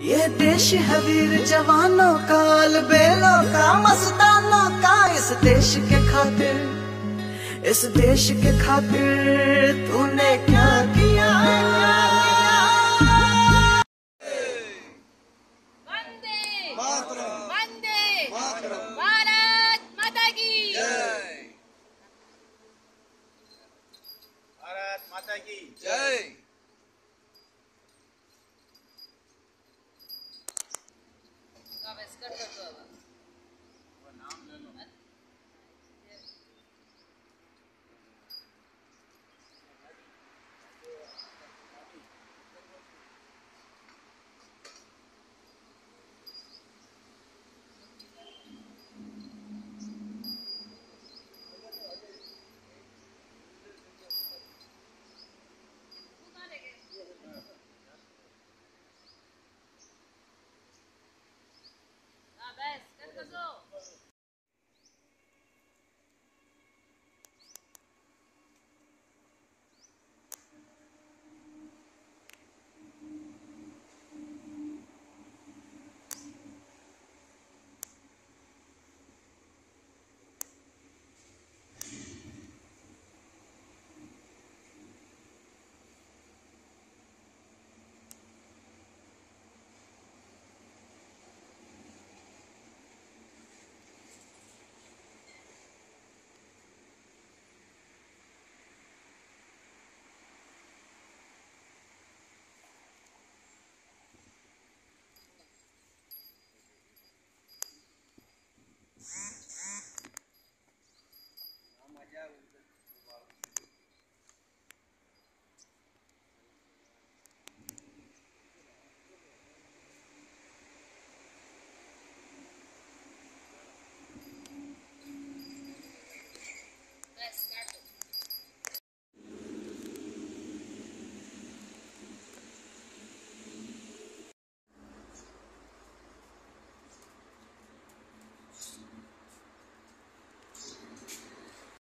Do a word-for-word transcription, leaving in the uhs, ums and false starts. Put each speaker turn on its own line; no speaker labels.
ये देश है वीर जवानों का, अलबेलों का, मस्तानों का। इस देश के खातिर, इस देश के खातिर तूने क्या किया।
वंदे वंदे भारत माता की जय।
भारत माता की जय।
कर दो।